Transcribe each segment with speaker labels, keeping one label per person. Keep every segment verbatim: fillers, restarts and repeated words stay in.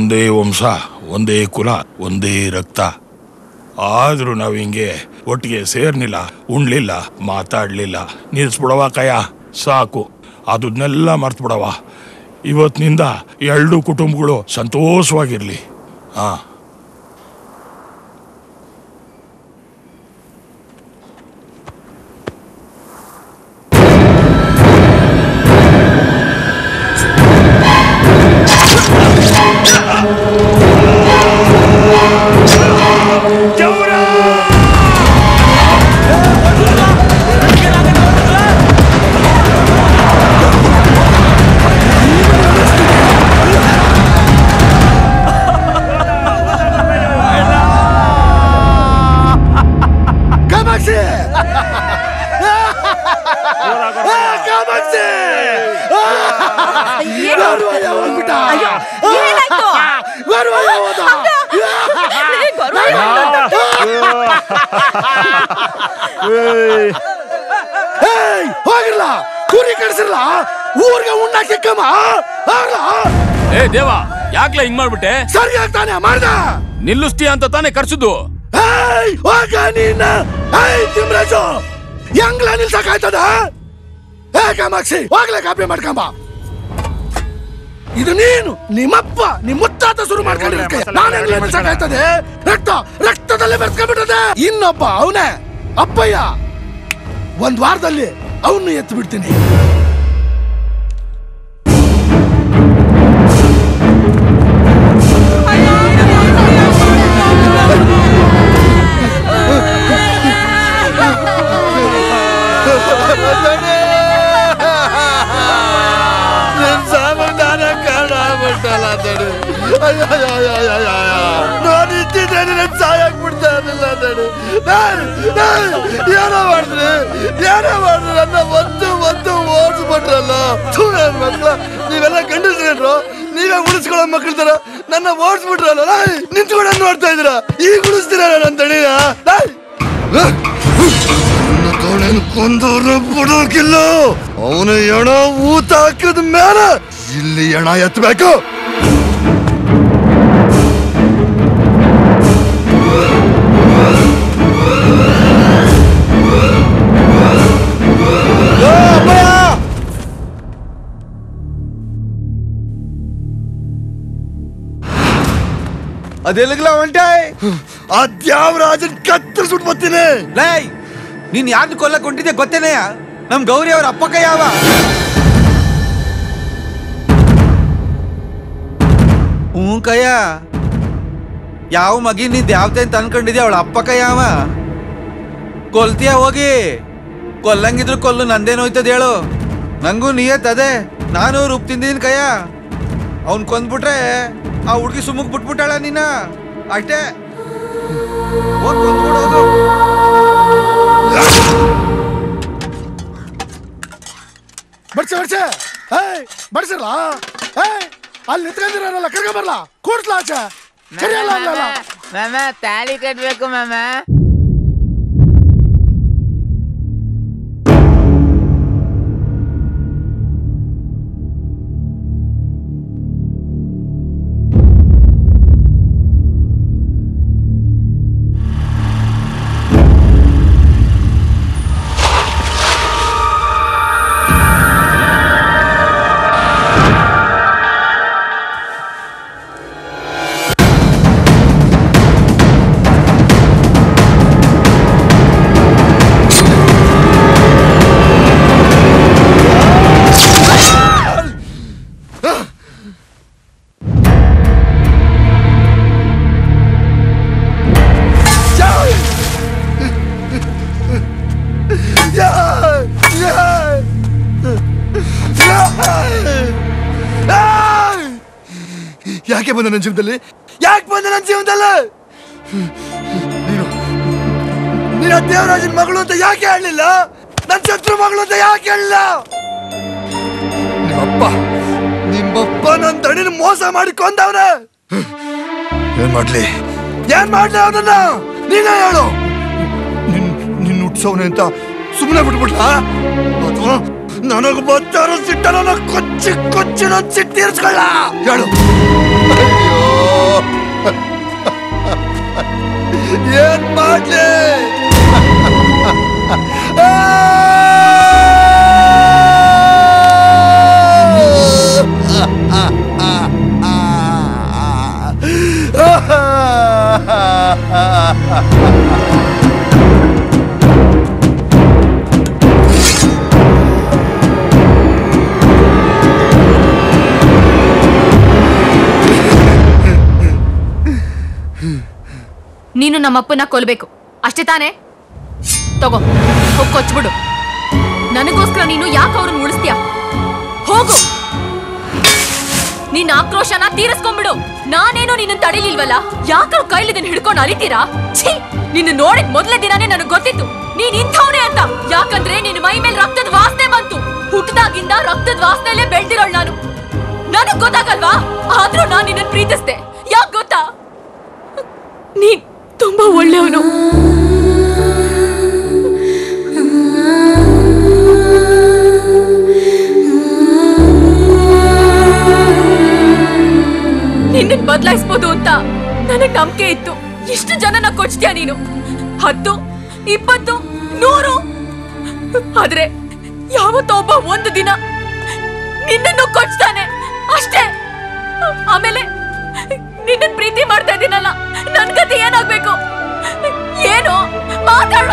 Speaker 1: ಒಂದೇ ವಂಶ, ಒಂದೇ ಕುಲ, ಒಂದೇ ರಕ್ತ. ಆದ್ರೂ ನಾವ್ ಹಿಂಗೆ ಒಟ್ಟಿಗೆ ಸೇರ್ನಿಲ್ಲ, ಉಣ್ಲಿಲ್ಲ, ಮಾತಾಡ್ಲಿಲ್ಲ. ನಿಲ್ಸ್ಬಿಡವ ಕಯ, ಸಾಕು. ಅದನ್ನೆಲ್ಲ ಮರ್ತು ಬಿಡವ. ಇವತ್ತಿನಿಂದ ಎರಡು ಕುಟುಂಬಗಳು ಸಂತೋಷವಾಗಿರ್ಲಿ. ಹಾ
Speaker 2: ಹೋಗಿರ್ಲ ಕುರಿ ಕಡಿಸಿರ್ಲ ಊರ್ಗೆ ಉಣ್ಣಾಕಿ ಕಮ್ಮ.
Speaker 3: ಏ ದೇವ, ಯಾಕ್ಲ ಹಿಂಗ್ ಮಾಡ್ಬಿಟ್ಟೆ?
Speaker 2: ಸರಿ ಆಗ್ತಾನೆ ಮಾಡ್ದ.
Speaker 3: ನಿಲ್ಲಿಸ್ತೀಯ ಅಂತ ತಾನೇ ಕರ್ಸಿದ್ದು.
Speaker 2: ತಿಮ್ರಾಜು ಹೆಂಗ್ಲ ನಿಲ್ಸಕ್ಕಾಯ್ತದ? ಹೇ ಕಾಮಾಕ್ಷಿ, ಹೋಗ್ಲೇ ಕಾಪಿ ಮಾಡ್ಕೊಂಬ. ಇದು ನೀನು ನಿಮ್ಮಪ್ಪ ನಿಮ್ಮ ಮುತ್ತಾತ ಶುರು ಮಾಡ್ಕೊಂಡಿರ್ತೀಯ. ನಾನು ಹೆಂಗ್ಲ ನಿಲ್ಸಕ್ಕಾಯ್ತದೆ? ರಕ್ತ ರಕ್ತದಲ್ಲೇ ಬೆರೆಸ್ಕೊಂಡ್ಬಿಟ್ಟದೆ. ಇನ್ನೊಬ್ಬ ಅವನೇ ಅಪ್ಪಯ್ಯ. ಒಂದ್ ವಾರದಲ್ಲಿ ಅವನು ಎತ್ತು ಬಿಡ್ತೀನಿ. ನಾನು ಇದ್ದಿದ್ರೆ ನನ್ನ ಸಾಯಕ್ ಬಿಡ್ತಾ ಇರಲಿಲ್ಲ. ಏನೋ ಮಾಡಿದ್ರಿ ಏನೋ ಮಾಡಿದ್ರಿ ನನ್ನ ಒಂದು ಒಂದು ಓಡಿಸ್ಬಿಟ್ರಲ್ಲ. ಮಕ್ಳ ನೀವೆಲ್ಲ ಗಂಡಸ್ರೇನ್ರು, ನೀವೇ ಉಳಿಸ್ಕೊಳ್ಳೋ ಮಕ್ಳ ತರ ನನ್ನ ಓಡಿಸ್ಬಿಟ್ರಲ್ಲ. ನಿಂತ್ಕೊಂಡು ನೋಡ್ತಾ ಇದ್ದೀರಾ? ಈಗ ಉಳಿಸ್ತೀರ ನನ್ನ ತಡಿನ? ನನ್ನ ತೋಳೇನು ಕೊಂದವ್ರು ಬಿಡೋಕಿಲ್ಲ. ಅವನು ಎಣ ಊತ ಹಾಕಿದ ಮೇಲೆ ಇಲ್ಲಿ ಎಣ ಎತ್ತಬೇಕು. ಅದೆಲ್ಲಗಲ ಹೊಂಟೆ ಅದ್ಯಾವರಾಜನ್ ಕತ್ತರಿಸ್ಬಿಟ್ಟು ಬರ್ತೀನಿ.
Speaker 4: ಲೈ, ನೀನ್ ಯಾರನ್ನ ಕೊಲ್ಲಕ್ ಹೊಂಟಿದ್ದೆ ಗೊತ್ತೇನೆಯ? ನಮ್ ಗೌರಿ ಅವ್ರ ಅಪ್ಪ ಕೈಯವ. ಹ್ಞೂ ಕಯ್ಯ, ಯಾವ ಮಗಿ ನೀ ದ್ಯಾವತೆ ಅಂತ ಅನ್ಕೊಂಡಿದ್ಯಾ? ಅವಳ ಅಪ್ಪ ಕೈಯವ. ಕೊಲ್ತೀಯ ಹೋಗಿ. ಕೊಲ್ಲಂಗಿದ್ರು ಕೊಲ್ಲು, ನಂದೇನೋಯ್ತದ ಹೇಳು. ನಂಗೂ ನಿಯತ್ತದೆ. ನಾನು ರುಪ್ ತಿಂದಿದ್ದೀನಿ ಕಯ್ಯ. ಅವ್ನ್ ಕೊಂದ್ಬಿಟ್ರೆ ಆ ಹುಡ್ಗಿ ಸುಮ್ಮಕ್ ಬಿಟ್ಬಿಟ್ಟಾಳ ನೀನ. ಅಷ್ಟೇ, ಹೋಗ್ ಕೊಂದ್ಬಿಡೋದು.
Speaker 2: ಬಡ್ಸ ಬಡ್ಸ ಬಡ್ಸಲ್ಲ. ಅಲ್ಲಿ ನಿಂತ್ಕೊಂಡಿರಲ್ಲ, ಕರ್ಕೊಂಡ್ ಬರ್ಲಾ, ಕೂಡ್ಸ್ಲಾ ಆಚೆ.
Speaker 5: ಮಾಮ ತಾಳಿ ಕಟ್ಬೇಕು ಮಾಮ.
Speaker 2: ಯಾಕೆ ಬಂದ ನನ್ನ ಜೀವನದಲ್ಲಿ? ಯಾಕೆ ಬಂದ ನನ್ನ ಜೀವನದಲ್ಲಿ? ನೀನು ನೀನು ದೇವರಾಜನ ಮಗಳು ಅಂತ ಯಾಕೆ ಹೇಳಲಿಲ್ಲ? ನನ್ನ ಶತ್ರು ಮಗಳು ಅಂತ ಯಾಕೆ ಹೇಳಲಿಲ್ಲ? ನಿಮ್ಮಪ್ಪ ನಿಮ್ಮಪ್ಪ ನನ್ನ ತಡಿನ ಮೋಸ ಮಾಡಿ ಕೊಂದವನ. ಏನ್ ಮಾಡ್ಲಿ ಏನ್ ಮಾಡ್ಲಿ ಅವನನ್ನ? ನೀನೇ ಹೇಳು. ನಿನ್ ನಿನ್ನ ಹುಟ್ಸವನೆ ಅಂತ ಸುಮ್ಮನೆ ಬಿಟ್ಬಿಡ್ಲಾ? ಅಥವಾ ನನಗೆ ಬತ್ತಾರ ಸಿಟ್ಟನ ಕೊಚ್ಚಿ ಕೊಚ್ಚಿ ನನ್ನ ಸಿಟ್ಟು ತೀರ್ಸ್ಕೊಳ್ಳ? ಹೇಳು. ಅಯ್ಯೋ ಏನ್ ಮಾಡ್ಲಿ?
Speaker 6: ನೀನು ನಮ್ಮಪ್ಪನ ಕೊಲ್ಬೇಕು ಅಷ್ಟೇ ತಾನೇ? ತಗೋ ಹೋಗಿ ಕೊಚ್ಬಿಡು. ನನಗೋಸ್ಕರ ನೀನು ಯಾಕೆ ಅವ್ರನ್ನ ಉಳಿಸ್ತೀಯ? ಹೋಗು, ನಿನ್ನ ಆಕ್ರೋಶನ ತೀರಿಸ್ಕೊಂಡ್ಬಿಡು. ನಾನೇನೋ ನಿನ್ನ ತಡಿಲಿಲ್ವಲ್ಲ, ಯಾಕ ಕೈಲಿ ಇದನ್ನ ಹಿಡ್ಕೊಂಡು ಅಲಿತೀರಾ? ಛೀ, ನಿನ್ನ ನೋಡಿದ ಮೊದಲೇ ದಿನಾನೇ ನನಗೆ ಗೊತ್ತಿತ್ತು ನೀನ್ ಇಂಥವ್ನೇ ಅಂತ. ಯಾಕಂದ್ರೆ ನಿನ್ನ ಮೈ ಮೇಲೆ ರಕ್ತದ ವಾಸನೆ ಬಂತು. ಹುಟ್ಟದಾಗಿಂದ ರಕ್ತದ ವಾಸನೆಯಲ್ಲೇ ಬೆಳ್ದಿರೋಳು ನಾನು. ನನಗ್ ಗೊತ್ತಾಗಲ್ವಾ? ಆದ್ರೂ ನಾನು ನಿನ್ನ ಪ್ರೀತಿಸ್ದೆ. ಯಾಕೆ ಗೊತ್ತಾ? ನೀನ್ ತುಂಬಾ ಒಳ್ಳೆಯವನು. ನಿನ್ನ ಬದಲಾಯಿಸಬಹುದು ಅಂತ ನನಗ್ ನಂಬಿಕೆ ಇತ್ತು. ಎಷ್ಟು ಜನನ ಕೊಚ್ತೀಯ ನೀನು? ಹತ್ತು, ಇಪ್ಪತ್ತು, ನೂರು. ಆದ್ರೆ ಯಾವತ್ತೋ ಒಬ್ಬ ಒಂದು ದಿನ ನಿನ್ನನ್ನು ಕೊಚ್ತಾನೆ ಅಷ್ಟೇ. ಆಮೇಲೆ ನಿನ್ನ ಪ್ರೀತಿ ಮಾಡ್ತಾ ಇದ್ದೀನಲ್ಲ, ನನ್ ಗತಿ ಏನಾಗ್ಬೇಕು? ಏನು ಮಾತಾಡೋ?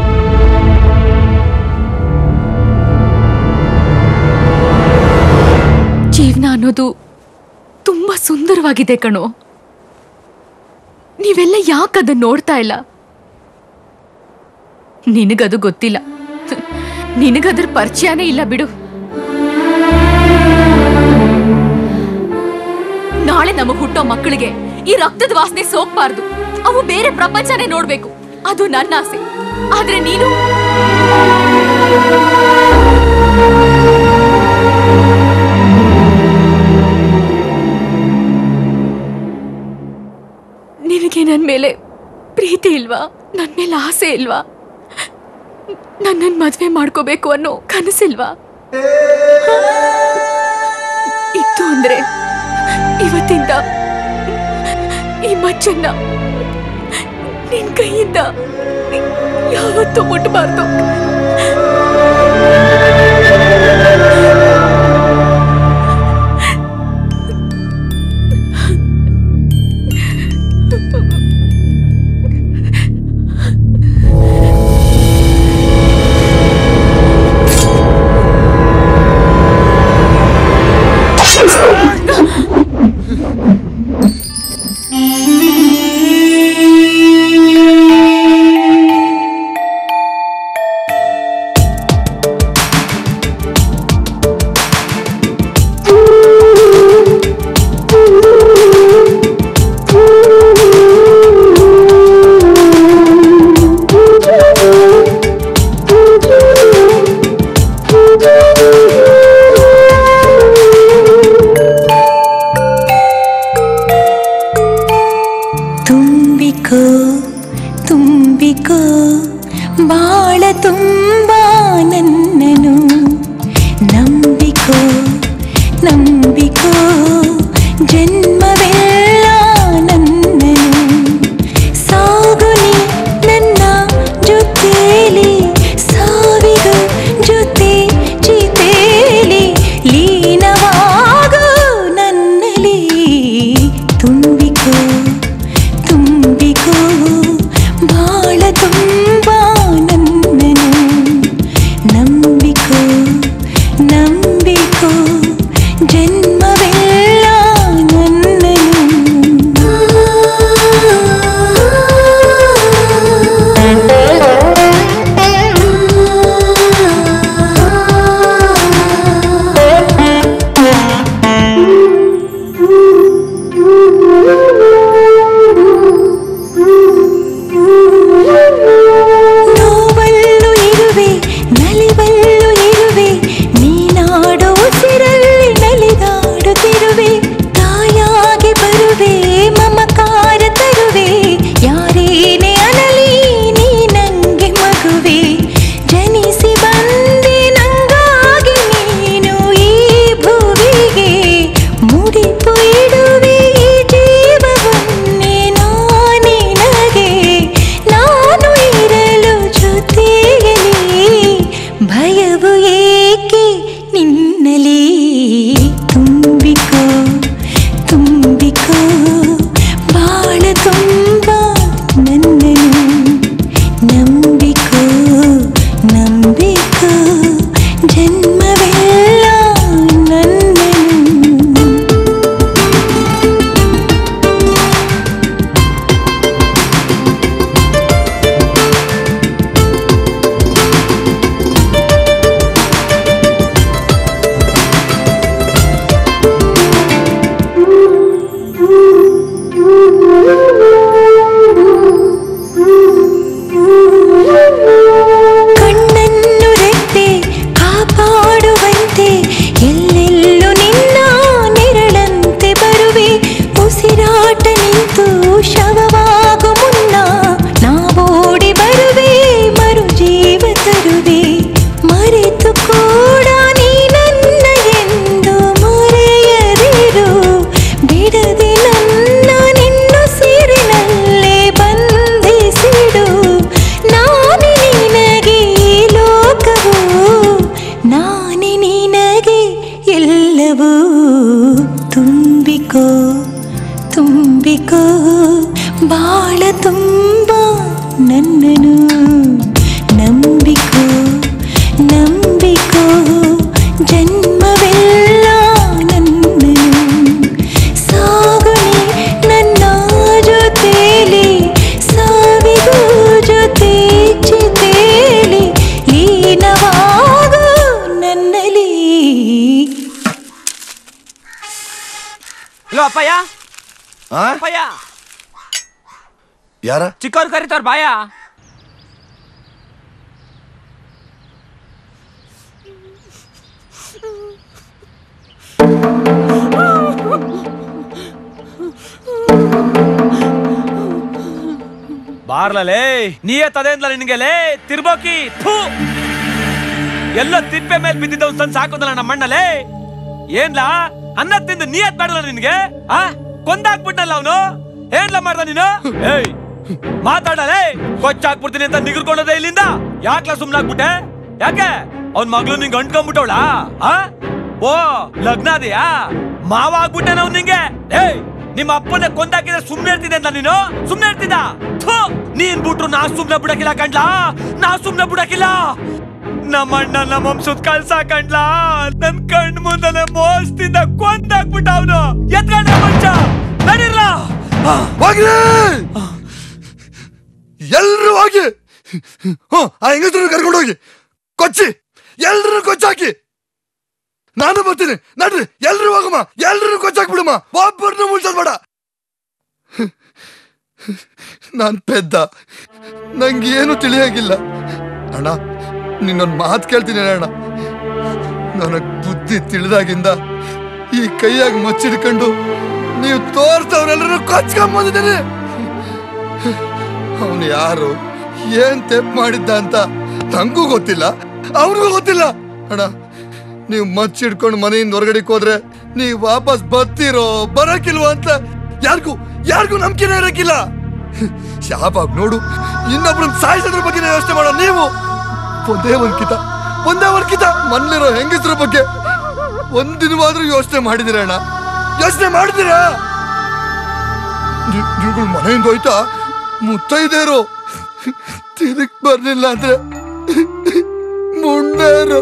Speaker 6: ಜೀವನ ಅನ್ನೋದು ತುಂಬಾ ಸುಂದರವಾಗಿದೆ ಕಣೋ. ನೀವೆಲ್ಲ ಯಾಕದನ್ನ ನೋಡ್ತಾ ಇಲ್ಲ? ನಿನಗದು ಗೊತ್ತಿಲ್ಲ. ನಿನಗದ್ರ ಪರಿಚಯನೇ ಇಲ್ಲ ಬಿಡು. ನಾಳೆ ನಮಗ್ ಹುಟ್ಟೋ ಮಕ್ಕಳಿಗೆ ಈ ರಕ್ತದ ವಾಸನೆ ಸೋಕ್ಬಾರ್ದು. ಅವು ಬೇರೆ ಪ್ರಪಂಚನೇ ನೋಡ್ಬೇಕು. ಅದು ನನ್ನ ಆಸೆ. ಆದ್ರೆ ನೀನು ನಿನಗೆ ನನ್ ಮೇಲೆ ಪ್ರೀತಿ ಇಲ್ವಾ? ನನ್ ಮೇಲೆ ಆಸೆ ಇಲ್ವಾ? ನನ್ನನ್ ಮದ್ವೆ ಮಾಡ್ಕೋಬೇಕು ಅನ್ನೋ ಕನಸಿಲ್ವಾ? ಇತ್ತು ಅಂದ್ರೆ ಇವತ್ತಿಂದ ಈ ಮಚ್ಚನ್ನ ನಿನ್ ಕೈಯಿಂದ ಯಾವತ್ತೂ ಮುಟ್ಟಬಾರ್ದು.
Speaker 7: ತುಂಬಿಕೋ ಬಾಳ ತುಂಬಾ ನನ್ನನು
Speaker 3: ಅಪ್ಪಯ್ಯ
Speaker 2: ಆ?
Speaker 3: ಅಪ್ಪಯ್ಯ
Speaker 2: ಯಾರ
Speaker 3: ಚಿಕ್ಕವ್ರು ಕರೀತಾರ ಬಾಯ. ಬಾರ್ಲೇ ನೀಯೇ ತದೇಂದ್ಲ ನಿನ್ಗೆ ಲೇ ತಿರ್ಬೋಕಿ ಥೂ ಎಲ್ಲ ತಿಪ್ಪೆ ಮೇಲೆ ಬಿದ್ದಿದ್ದ ಒಂದ್ ಸಣ್ಣ ಸಾಕೋದಲ್ಲ ನಮ್ಮ ಮಣ್ಣಲ್ಲೇ ಏನ್ಲಾ ಅನ್ನ ತಿಂದು ನೀಯತ್ ಮಾಡಲ್ಲ ನಿನ್ಗೆ ಆ ಕೊಂದಾಕ್ಬಿಟ್ಟಲ್ಲ ಅವನು ಏನ್ಲ ಮಾಡ್ದ ನೀನು ಏಯ್ ಮಾತಾಡಲೇ ಕೊಚ್ಚಾಕ್ಬಿಡ್ತೀನಿ ಅಂತ ನಿಗರ್ಕೊಂಡೋದೆ ಇಲ್ಲಿಂದ ಯಾಕ್ಲಾ ಸುಮ್ನಾಗ್ಬಿಟ್ಟೆ ಯಾಕೆ ಅವ್ನ್ ಮಗ್ಳು ನಿಂಗೆ ಅಂಟ್ಕೊಂಡ್ಬಿಟ್ಟವಳ ಆ ಓ ಲಗ್ನ ಅದೆಯಾ ಮಾವ ಆಗ್ಬಿಟ್ಟೆ ನಾವ್ ನಿಂಗೆ ಏಯ್ ನಿಮ್ಮ ಅಪ್ಪನ ಕೊಂದಾಕಿದ್ರೆ ಸುಮ್ನೆ ಇರ್ತಿದೆ ಅಂತ ನೀನು ಸುಮ್ನೆ ಇರ್ತಿದ್ದ ನೀನ್ ಬಿಟ್ರು ನಾ ಸುಮ್ನೆ ಬಿಡಕಿಲ್ಲ ಕಂಡ್ಲಾ ನಾ ಸುಮ್ನೆ ಬಿಡಕಿಲ್ಲ ನಮ್ಮ ಅಣ್ಣ ನಮ್ಮ ವಂಶದ ಕಳ್ಸ ಕಂಡ್ಲಾ ನನ್ ಕಣ್ ಮುಂದನೆ ಮೋಸ್ತಿಂದ ಕೊಂದಾಕ್ಬಿಟ್ಟ ಅವನು ಎತ್ಕೊಂಡ ಮಂಚ ನಡೀರ್ಲ
Speaker 2: ಹೋಗಿ ಎಲ್ರು ಹೋಗಿ ಹ್ಮ್ ಆ ಹೆಂಗಸ್ರನ್ನ ಕರ್ಕೊಂಡು ಹೋಗಿ ಕೊಚ್ಚಿ ಎಲ್ರು ಕೊಚ್ಚಾಕಿ ನಾನು ಬರ್ತೀನಿ ನಡ್ರಿ ಎಲ್ರು ಹೋಗಮ್ಮ ಎಲ್ರು ಕೊಚ್ಚಾಕ್ಬಿಡಮ್ಮ ಒಬ್ಬರನ್ನು ಮುಳ್ಸೋದ್ ಬೇಡ. ನಾನ್ ಪೆದ್ದ ನಂಗೇನು ತಿಳಿಯಾಗಿಲ್ಲ ಅಣ್ಣ ನಿನ್ನೊಂದು ಮಾತು ಕೇಳ್ತೀನಿ ಅಣ್ಣ ನನಗ್ ಬುದ್ಧಿ ತಿಳಿದಾಗಿಂದ ಈ ಕೈಯಾಗ ಮಚ್ಚಿಡ್ಕೊಂಡು ನೀವು ತೋರ್ಸವ್ರೆಲ್ಲರೂ ಕೊಚ್ಕೊಂಬಂದಿದ್ದೀನಿ. ಅವನು ಯಾರು ಏನ್ ತೆಪ್ ಮಾಡಿದ್ದ ಅಂತ ನಂಗೂ ಗೊತ್ತಿಲ್ಲ ಅವನಿಗೂ ಗೊತ್ತಿಲ್ಲ ಅಣ್ಣ. ನೀವು ಮಚ್ಚಿಡ್ಕೊಂಡು ಮನೆಯಿಂದ ಹೊರಗಡೆಗೆ ಹೋದ್ರೆ ನೀವು ವಾಪಸ್ ಬರ್ತೀರೋ ಬರಕಿಲ್ವೋ ಅಂತ ಯಾರಿಗೂ ಯಾರಿಗೂ ನಂಬಿಕೆನೇ ಇರಕ್ಕಿಲ್ಲ. ಶಾಬಾಗ್ ನೋಡು ಇನ್ನೊಬ್ರನ್ನ ಸಾಯಿಸೋದ್ರ ಬಗ್ಗೆ ಯೋಚನೆ ಮಾಡೋ ನೀವು ಒಂದೇ ಒಂದ್ಕಿತ ಒಂದೇ ಒಂದ್ಕಿತ ಮನೇಲಿರೋ ಹೆಂಗಸ್ರ ಬಗ್ಗೆ ಒಂದಿನವಾದ್ರೂ ಯೋಚನೆ ಮಾಡಿದಿರ ಅಣ್ಣ ಯೋಚನೆ ಮಾಡಿದಿರಾ? ನೀವುಗಳು ಮನೆಯಿಂದ ಹೋಯ್ತಾ ಮುತ್ತೈದೇರು ತಿರುಗ್ ಬರ್ಲಿಲ್ಲ ಅಂದ್ರೆ ಮುಂಡೇರು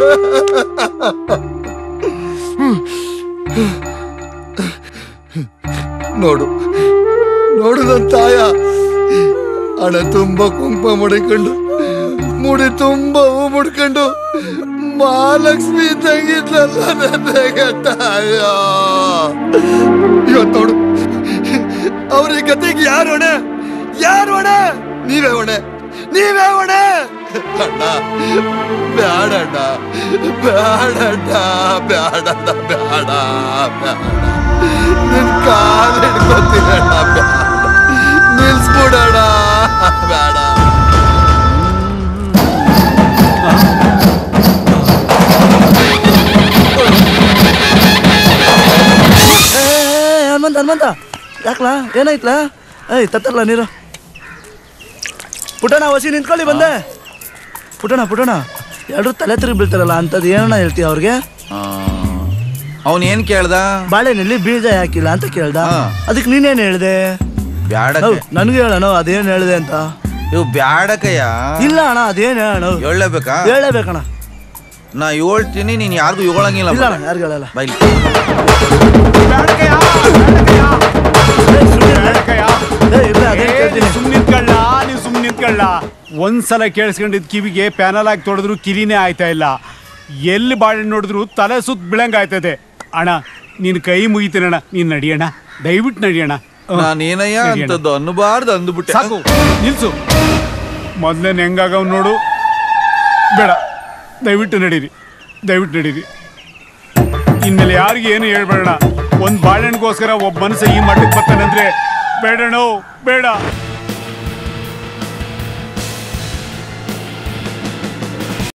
Speaker 2: ನೋಡು ನೋಡು ನನ್ನ ತಾಯ ಹಣ ತುಂಬ ಕುಂಕುಮ ಮುಡಿಕೊಂಡು ಮುಡಿ ತುಂಬ ಹೂ ಮುಡ್ಕೊಂಡು ಮಹಾಲಕ್ಷ್ಮಿ ತಂಗಿದ್ಲಲ್ಲ ನನ್ನ ತಾಯ. ಇವತ್ತು ನೋಡು ಅವ್ರ ಗತಿಗೆ ಯಾರು ಹೊಣೆ ಯಾರು ಹೊಣೆ? ನೀವೇ ಹೊಣೆ ನೀವೇ ಹೊಣೆ. ಅಣ್ಣ ಬ್ಯಾಡಣ್ಣ ಬ್ಯಾಡಣ್ಣ ಬ್ಯಾಡಣ್ಣ ಬ್ಯಾಡ ಬ್ಯಾಡ ನಿನ್ ಕಾಲು ಹಿಡ್ಕೊತೀರಣ್ಣ ಬ್ಯಾಡ ನಿಲ್ಸ್ಬಿಡೋಣ ಬೇಡ.
Speaker 7: ಹನುಮಂತ ಹನುಮಂತ ಯಾಕಲಾ ಏನಾಯ್ತಲಾ? ಏಯ್ ತತ್ತರ್ಲ ನೀರು ಪುಟಣ ಹೊಸಿ ನಿಂತ್ಕೊಳ್ಳಿ ಬಂದೆ. ಪುಟಣ ಪುಟಣ ಎಲ್ರು ತಲೆ ತಿರುಗಿ ಬೀಳ್ತಾರಲ್ಲ ಅಂತದ್ ಏನಣ್ಣ ಹೇಳ್ತೀಯ ಅವ್ರಿಗೆ?
Speaker 4: ಅವನ್ ಏನ್ ಕೇಳ್ದ?
Speaker 7: ಬಾಳೆನಲ್ಲಿ ಬೀಜ ಹಾಕಿಲ್ಲ ಅಂತ ಕೇಳ್ದ. ಅದಕ್ಕೆ ನೀನೇನ್ ಹೇಳ್ದೆ?
Speaker 4: ಬ್ಯಾಡ
Speaker 7: ನನ್ಗೆ ಹೇಳಣ ಅದೇನ್ ಹೇಳ್ದೆ ಅಂತ.
Speaker 4: ಇವ್ ಬ್ಯಾಡಕಯ್ಯ.
Speaker 7: ಇಲ್ಲ ಅಣ್ಣ ಅದೇನ್ ಹೇಳಣ
Speaker 4: ಹೇಳಬೇಕಾ?
Speaker 7: ಹೇಳಬೇಕಣ್ಣ.
Speaker 4: ನಾ ಹೇಳ್ತೀನಿ ನೀನ್ ಯಾರಿಗೂ ಹೇಳಂಗಿಲ್ಲ.
Speaker 7: ಇಲ್ಲ ಯಾರಿಗೂ ಹೇಳಲ್ಲ.
Speaker 4: ಬೈಲಿ
Speaker 8: ಸುಮ್ನಿತ್ಕೊಳ್ಳ ನೀವ್ ಸುಮ್ ನಿಂತ್ಕೊಳ್ಳ. ಒಂದ್ಸಲ ಕೇಳಿಸ್ಕೊಂಡಿದ್ ಕಿವಿಗೆ ಪ್ಯಾನಲ್ ಆಗಿ ತೊಡೆದ್ರು ಕಿರಿನೇ ಆಯ್ತಾ ಇಲ್ಲ. ಎಲ್ಲಿ ಬಾಳೆಹಣ್ಣು ನೋಡಿದ್ರು ತಲೆ ಸುತ್ತ ಬಿಳಂಗ ಆಯ್ತದೆ. ಅಣ್ಣ ನೀನ್ ಕೈ ಮುಗಿತೀನಣ್ಣ ನೀನ್ ನಡಿಯಣ್ಣ ದಯವಿಟ್ಟು ನಡಿಯಣ್ಣ.
Speaker 4: ನಾನೇನಯ್ಯ ಅಂತದ್ದು ಅನ್ನಬಾರ್ದು ಅಂದ್ಬಿಟ್ಟೆ.
Speaker 8: ಸಾಕು ನಿಲ್ಸು. ಮೊದ್ಲೇನ್ ಹೆಂಗಾಗವ್ ನೋಡು. ಬೇಡ ದಯವಿಟ್ಟು ನಡೀರಿ ದಯವಿಟ್ಟು ನಡೀರಿ. ಇನ್ಮೇಲೆ ಯಾರಿಗೆ ಏನು ಹೇಳ್ಬೇಡ. ಒಂದ್ ಬಾಳೆಹಣ್ಣಿಗೋಸ್ಕರ ಒಬ್ಬ ಮನಸ್ಸು ಈ ಮಟ್ಟಕ್ಕೆ ಬರ್ತಾನಂದ್ರೆ ಬೇಡಣೋ ಬೇಡ.